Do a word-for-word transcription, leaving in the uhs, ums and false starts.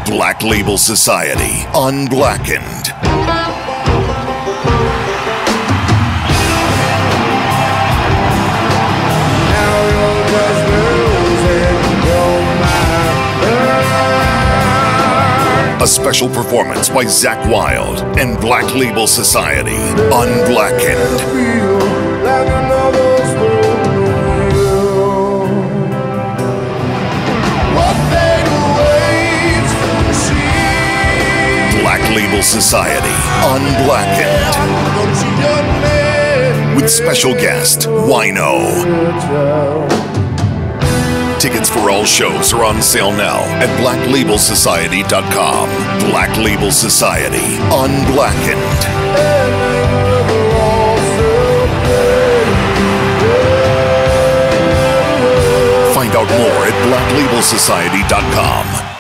Black Label Society, Unblackened. A special performance by Zakk Wylde and Black Label Society, Unblackened. Black Label Society, Unblackened. With special guest, Wino. Tickets for all shows are on sale now at black label society dot com. Black Label Society, Unblackened. Find out more at black label society dot com.